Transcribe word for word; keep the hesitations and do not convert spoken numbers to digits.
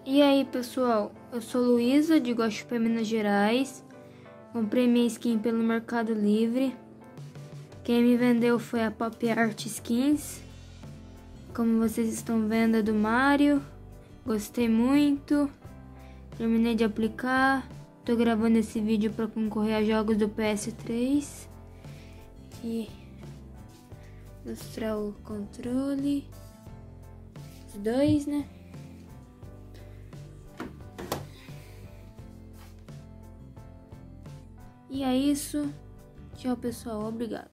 E aí pessoal, eu sou Luísa de Guaxupé, Minas Gerais. Comprei minha skin pelo Mercado Livre. Quem me vendeu foi a Pop Art Skins. Como vocês estão vendo, é do Mario. Gostei muito. Terminei de aplicar. Tô gravando esse vídeo para concorrer a jogos do P S três. E mostrar o controle. Os dois, né? E é isso. Tchau, pessoal. Obrigado.